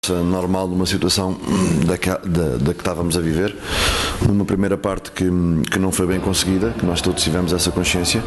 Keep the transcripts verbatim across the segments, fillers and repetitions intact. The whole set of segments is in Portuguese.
normal numa situação da que, da, da que estávamos a viver, numa primeira parte que, que não foi bem conseguida, que nós todos tivemos essa consciência,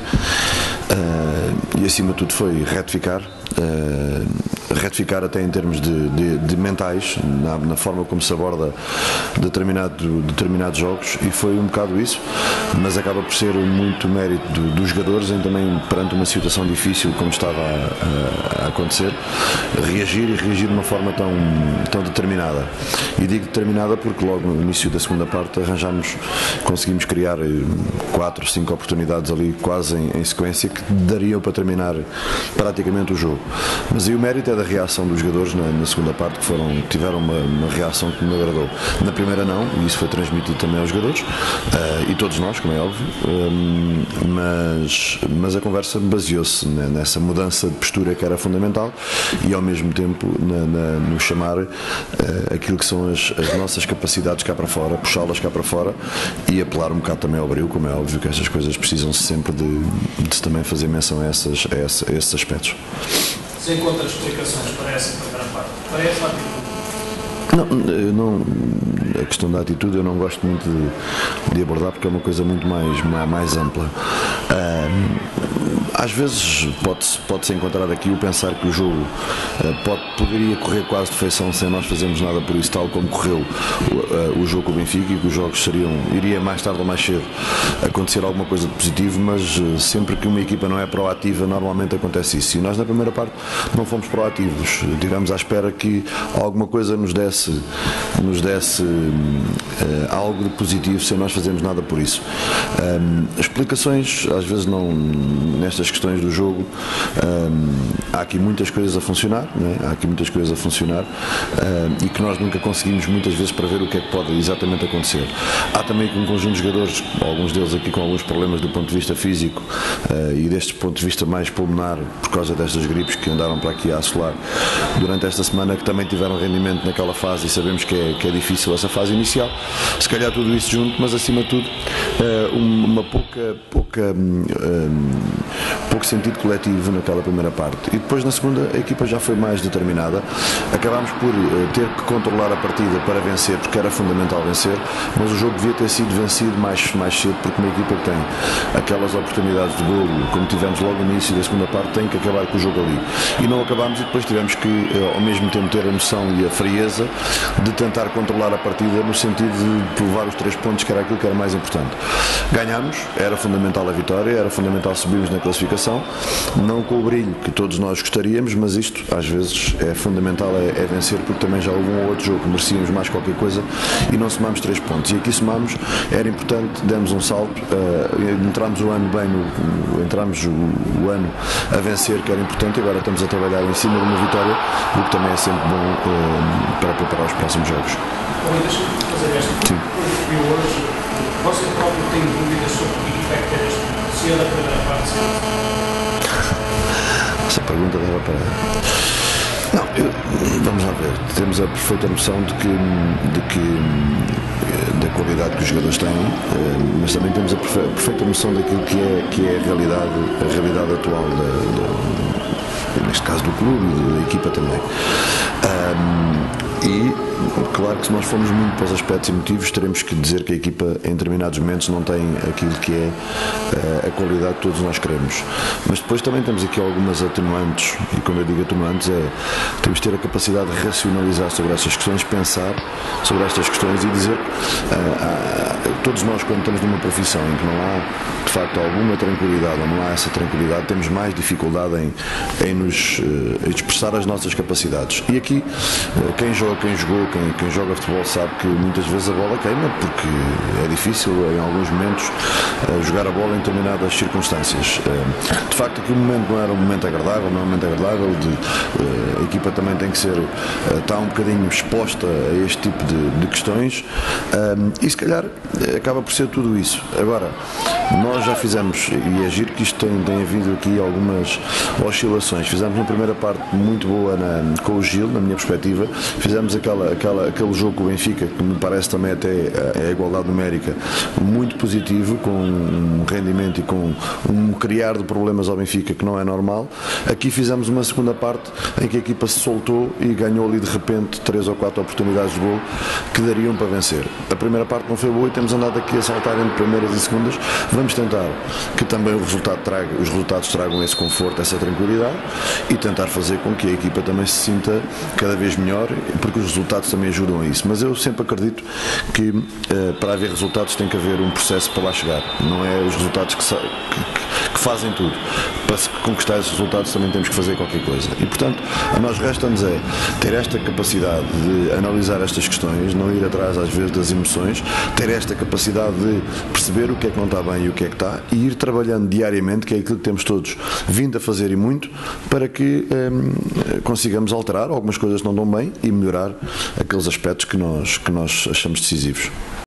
uh, e acima de tudo foi retificar, uh, retificar até em termos de, de, de mentais, na, na forma como se aborda determinado, determinados jogos, e foi um bocado isso, mas acaba por ser muito mérito do, dos jogadores em também, perante uma situação difícil como estava a, a, a acontecer, reagir e reagir de uma forma tão, tão determinada. E digo determinada porque logo no início da segunda parte arranjámos, conseguimos criar quatro, cinco oportunidades ali quase em, em sequência que dariam para terminar praticamente o jogo. Mas aí o mérito é da reação dos jogadores na, na segunda parte, que foram, tiveram uma, uma reação que me agradou. Na primeira não, e isso foi transmitido também aos jogadores, uh, e todos nós, como é óbvio, um, mas, mas a conversa baseou-se nessa mudança de postura que era fundamental e ao mesmo tempo na, na, no chamar uh, aquilo que são as, as nossas capacidades cá para fora, puxá-las cá para fora e apelar um bocado também ao brilho, como é óbvio que estas coisas precisam-se sempre de, de se também fazer menção a, essas, a, essa, a esses aspectos. Se encontra explicações para essa primeira parte, para essa atitude? Não, eu não, a questão da atitude eu não gosto muito de, de abordar porque é uma coisa muito mais, mais, mais ampla. Um, às vezes pode-se pode-se encontrar aqui o pensar que o jogo uh, pode, poderia correr quase de feição sem nós fazermos nada por isso, tal como correu o, uh, o jogo com o Benfica, e que os jogos seriam, iria mais tarde ou mais cedo acontecer alguma coisa de positivo, mas uh, sempre que uma equipa não é proativa normalmente acontece isso, e nós na primeira parte não fomos proativos, estivemos à espera que alguma coisa nos desse, nos desse uh, algo de positivo sem nós fazermos nada por isso. Um, explicações às vezes não, nestas questões do jogo, um, há aqui muitas coisas a funcionar, não é? Há aqui muitas coisas a funcionar um, e que nós nunca conseguimos muitas vezes para ver o que é que pode exatamente acontecer. Há também um conjunto de jogadores, alguns deles aqui com alguns problemas do ponto de vista físico uh, e deste ponto de vista mais pulmonar, por causa destas gripes que andaram para aqui a assolar durante esta semana, que também tiveram rendimento naquela fase, e sabemos que é, que é difícil essa fase inicial. Se calhar tudo isso junto, mas acima de tudo uh, uma pouca, pouca um, pouco sentido coletivo naquela primeira parte, e depois na segunda a equipa já foi mais determinada. Acabámos por uh, ter que controlar a partida para vencer, porque era fundamental vencer, mas o jogo devia ter sido vencido mais, mais cedo, porque uma equipa que tem aquelas oportunidades de golo como tivemos logo no início da segunda parte tem que acabar com o jogo ali, e não acabámos, e depois tivemos que uh, ao mesmo tempo ter a noção e a frieza de tentar controlar a partida no sentido de levar os três pontos, que era aquilo que era mais importante. Ganhámos, era fundamental a vitória, era fundamental subirmos na classificação, não com o brilho que todos nós gostaríamos, mas isto às vezes é fundamental, é, é vencer, porque também já houve um ou outro jogo que merecíamos mais qualquer coisa e não somámos três pontos, e aqui somámos, era importante, demos um salto, uh, entramos o ano bem, no, entramos o, o ano a vencer, que era importante, e agora estamos a trabalhar em cima de uma vitória, o que também é sempre bom uh, para preparar os próximos jogos. Olha, deixa-me fazer esta. Sim. Hoje, você próprio tem dúvidas sobre que equipa é que tem este, se é da primeira parte? Essa pergunta dava para... Não, eu, vamos lá ver. Temos a perfeita noção de que, de que da qualidade que os jogadores têm, mas também temos a perfeita noção daquilo que é, que é a realidade, a realidade atual da, da, neste caso do clube e da equipa também. Um, e claro que se nós formos muito para os aspectos emotivos, teremos que dizer que a equipa em determinados momentos não tem aquilo que é uh, a qualidade que todos nós queremos, mas depois também temos aqui algumas atenuantes, e quando eu digo atenuantes é, temos que ter a capacidade de racionalizar sobre estas questões, pensar sobre estas questões e dizer uh, uh, todos nós, quando estamos numa profissão em que não há de facto alguma tranquilidade, ou não há essa tranquilidade, temos mais dificuldade em, em nos uh, expressar as nossas capacidades, e aqui uh, quem joga, quem jogou, quem, quem joga futebol sabe que muitas vezes a bola queima, porque é difícil em alguns momentos uh, jogar a bola em determinadas circunstâncias. Uh, de facto aqui o momento não era um momento agradável, não é um momento agradável, de, uh, a equipa também tem que ser, uh, está um bocadinho exposta a este tipo de, de questões, uh, e se calhar acaba por ser tudo isso. Agora, Nós já fizemos, e é giro que isto tem, tem havido aqui algumas oscilações. Fizemos uma primeira parte muito boa na, com o Gil, na minha perspectiva. Fizemos aquela, aquela, aquele jogo com o Benfica, que me parece também até a, a igualdade numérica, muito positivo, com um rendimento e com um criar de problemas ao Benfica que não é normal. Aqui fizemos uma segunda parte em que a equipa se soltou e ganhou ali de repente três ou quatro oportunidades de gol que dariam para vencer. A primeira parte não foi boa e temos andado aqui a saltar entre primeiras e segundas. Vamos tentar que também o resultado traga, os resultados tragam esse conforto, essa tranquilidade, e tentar fazer com que a equipa também se sinta cada vez melhor, porque os resultados também ajudam a isso. Mas eu sempre acredito que uh, para haver resultados tem que haver um processo para lá chegar. Não é os resultados que, que, que fazem tudo. Para se conquistar esses resultados também temos que fazer qualquer coisa. E portanto, a nós resta-nos é ter esta capacidade de analisar estas questões, não ir atrás às vezes das emoções, ter esta capacidade de perceber o que é que não está bem e o que é que está, e ir trabalhando diariamente, que é aquilo que temos todos vindo a fazer e muito, para que hum, consigamos alterar algumas coisas que não dão bem e melhorar aqueles aspectos que nós, que nós achamos decisivos.